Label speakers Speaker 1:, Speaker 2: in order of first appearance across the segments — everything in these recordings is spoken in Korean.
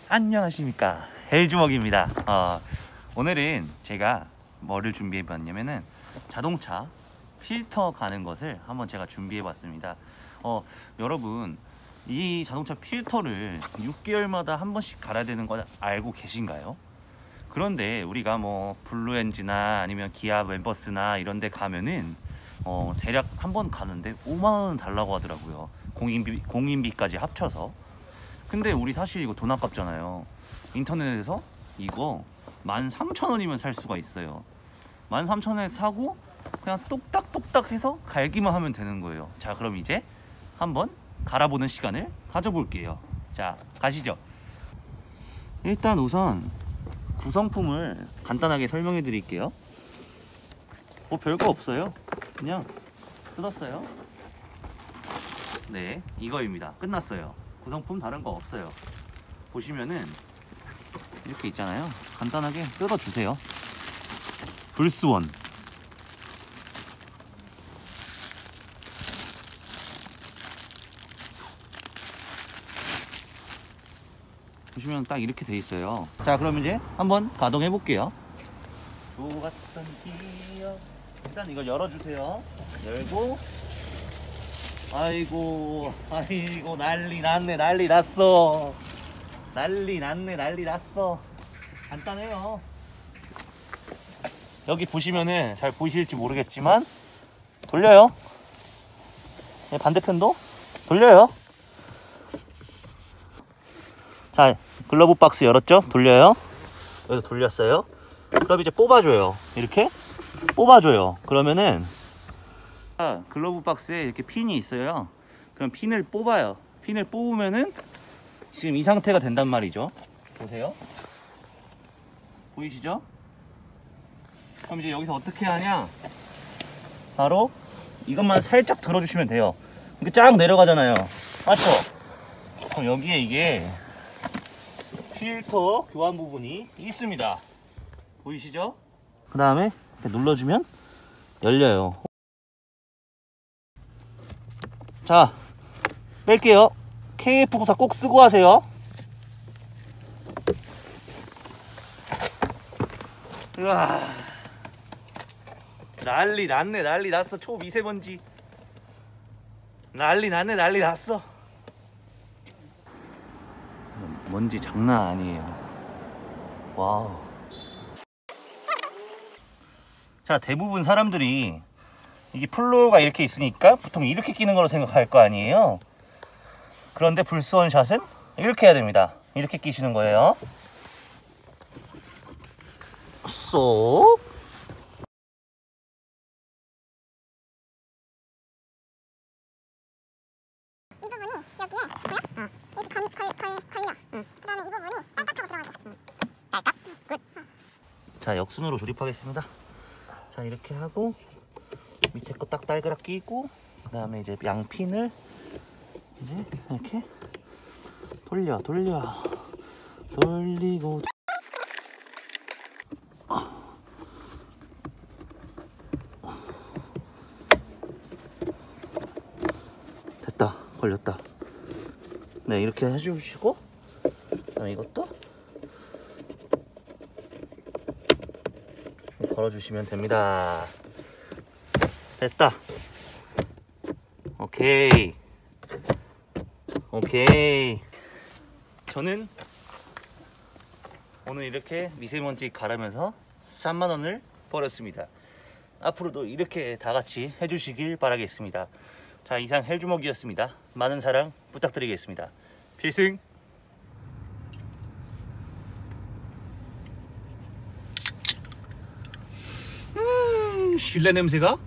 Speaker 1: 안녕하십니까, 헬주먹입니다. 오늘은 제가 뭐를 준비해 봤냐면은 자동차 필터 가는 것을 한번 제가 준비해 봤습니다. 여러분, 이 자동차 필터를 6개월마다 한 번씩 갈아야 되는 거 알고 계신가요? 그런데 우리가 뭐 블루엔지나 아니면 기아 멤버스나 이런 데 가면은 대략 한 번 가는데 5만원 달라고 하더라고요. 공인비까지 합쳐서. 근데 우리 사실 이거 돈 아깝잖아요. 인터넷에서 이거 13,000원이면 살 수가 있어요. 13,000원에 사고 그냥 똑딱똑딱 해서 갈기만 하면 되는 거예요. 자, 그럼 이제 한번 갈아보는 시간을 가져볼게요. 자, 가시죠. 일단 우선 구성품을 간단하게 설명해 드릴게요. 뭐 별거 없어요. 그냥 뜯었어요. 네, 이거입니다. 끝났어요. 구성품 다른 거 없어요. 보시면은 이렇게 있잖아요. 간단하게 뜯어주세요. 불스원, 보시면 딱 이렇게 돼 있어요. 자, 그럼 이제 한번 가동해 볼게요. 좋았던 기억. 일단 이걸 열어주세요. 열고, 아이고 난리 났네. 난리 났어. 간단해요. 여기 보시면은 잘 보이실지 모르겠지만 돌려요. 네, 반대편도 돌려요. 자, 글러브 박스 열었죠? 돌려요. 여기서 돌렸어요. 그럼 이제 뽑아줘요. 이렇게 뽑아줘요. 그러면은 글러브 박스에 이렇게 핀이 있어요. 그럼 핀을 뽑아요. 핀을 뽑으면은 지금 이 상태가 된단 말이죠. 보세요. 보이시죠? 그럼 이제 여기서 어떻게 하냐? 바로 이것만 살짝 들어주시면 돼요. 이렇게 쫙 내려가잖아요. 맞죠? 그럼 여기에 이게 필터 교환 부분이 있습니다. 보이시죠? 그 다음에 이렇게 눌러주면 열려요. 자, 뺄게요. KF94 꼭 쓰고 하세요. 으아, 난리 났네. 난리 났어. 초미세먼지 난리 났네. 난리 났어. 먼지 장난 아니에요. 와우. 자, 대부분 사람들이 이게 플로어가 이렇게 있으니까 보통 이렇게 끼는 거로 생각할 거 아니에요. 그런데 불스원 샷은 이렇게 해야 됩니다. 이렇게 끼시는 거예요. 쏙.
Speaker 2: 이 부분이 여기에 보여? 이렇게 걸려. 그 다음에 이 부분이 빨갛다고 들어가죠. 빨갛? 굿.
Speaker 1: 자, 역순으로 조립하겠습니다. 자, 이렇게 하고 밑에 거 딱 달그락 끼고, 그 다음에 이제 양핀을 이제 이렇게 돌리고 됐다. 걸렸다. 네, 이렇게 해주시고, 그다음에 이것도 걸어주시면 됩니다. 됐다. 오케이. 저는 오늘 이렇게 미세먼지 갈으면서 30,000원을 벌었습니다. 앞으로도 이렇게 다 같이 해주시길 바라겠습니다. 자, 이상 헬주먹이었습니다. 많은 사랑 부탁드리겠습니다. 필승. 실내 냄새가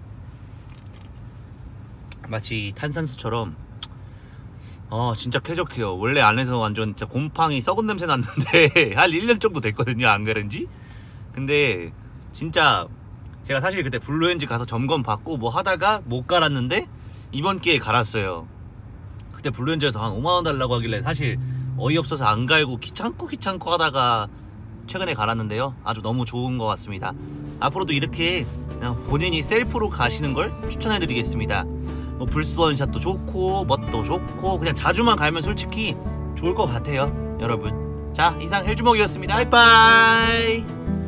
Speaker 1: 마치 탄산수처럼 진짜 쾌적해요. 원래 안에서 완전 진짜 곰팡이 썩은 냄새 났는데 한 1년 정도 됐거든요, 안 가른지. 근데 진짜 제가 사실 그때 블루엔지 가서 점검 받고 뭐 하다가 못 갈았는데 이번 기회에 갈았어요. 그때 블루엔지에서 한 5만원 달라고 하길래 사실 어이없어서 안 갈고 귀찮고 하다가 최근에 갈았는데요, 아주 너무 좋은 것 같습니다. 앞으로도 이렇게 그냥 본인이 셀프로 가시는 걸 추천해 드리겠습니다. 뭐 불스원샷도 좋고 뭣도 좋고 그냥 자주만 갈면 솔직히 좋을 것 같아요, 여러분. 자, 이상 헬주먹이었습니다. 바이바이.